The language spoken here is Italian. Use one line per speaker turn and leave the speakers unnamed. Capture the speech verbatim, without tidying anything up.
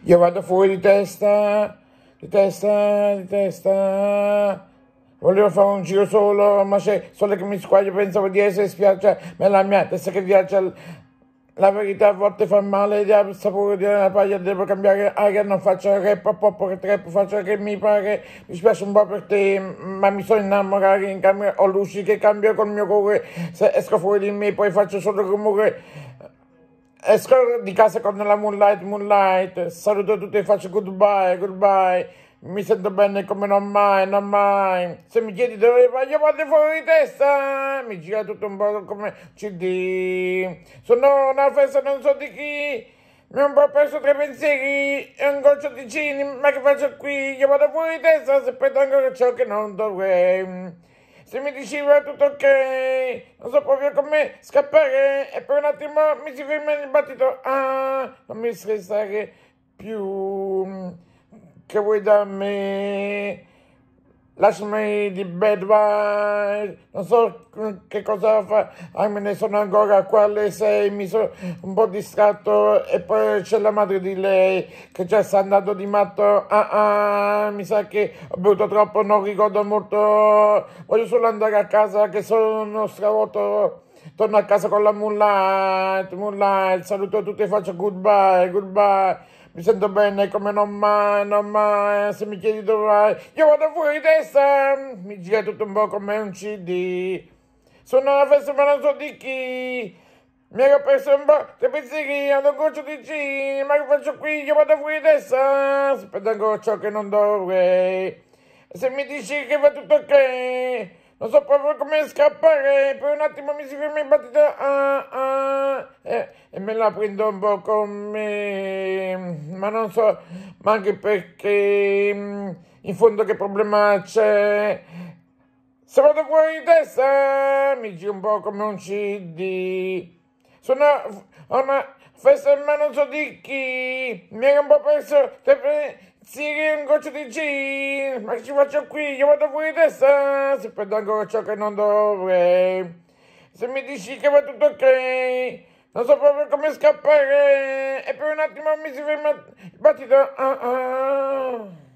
Io vado fuori di testa, di testa, di testa. Volevo fare un giro solo, ma c'è solo che mi squaglio, pensavo di essere spiaggia, ma è la mia testa che viaggia. La verità a volte fa male, il sapore della paglia, devo cambiare aria, non faccio rap, pop, che trap, faccio che mi pare, mi spiace un po' per te, ma mi sono innamorato in camera, ho luci che cambio col mio cuore, se esco fuori di me poi faccio solo rumore, esco di casa con la moonlight, moonlight, saluto tutti e faccio goodbye, goodbye, mi sento bene come non mai, non mai, se mi chiedi dove vai, io vado fuori di testa, mi gira tutto un po' come C D, sono una festa non so di chi, mi ho un po' perso tre pensieri e un goccio di cini, ma che faccio qui, io vado fuori di testa, se poi ancora ciò che non dovrei. Se mi diceva tutto ok, non so proprio come scappare e per un attimo mi si ferma il battito, ah, non mi stressare più, che vuoi da me? Lasciami di bad vibes, non so che cosa fa, ah, me ne sono ancora qua alle sei, mi sono un po' distratto e poi c'è la madre di lei che già sta andando di matto, ah ah, mi sa che ho bevuto troppo, non ricordo molto, voglio solo andare a casa che sono stravolto, torno a casa con la moonlight, moonlight, saluto tutti e faccio goodbye, goodbye. Mi sento bene come non mai, non mai, se mi chiedi dove vai, io vado fuori di testa, mi gira tutto un po' come un C D, sono alla festa ma non so di chi, mi ero perso un po', che pensieri, hanno un goccio di G, ma che faccio qui, io vado fuori di testa, aspetta ancora ciò che non dovrei, se mi dici che va tutto ok, non so proprio come scappare, per un attimo mi si ferma il battito, ah, ah, eh, e me la prendo un po' con me, ma non so, ma anche perché, in fondo che problema c'è, se vado fuori di testa, mi giro un po' come un C D, sono a una festa ma non so di chi, mi ero un po' perso, sì, un goccio di G, ma che ci faccio qui? Io vado fuori di testa, se prendo ancora ciò che non dovrei. Se mi dici che va tutto ok, non so proprio come scappare, e per un attimo mi si ferma il battito. Ah, ah.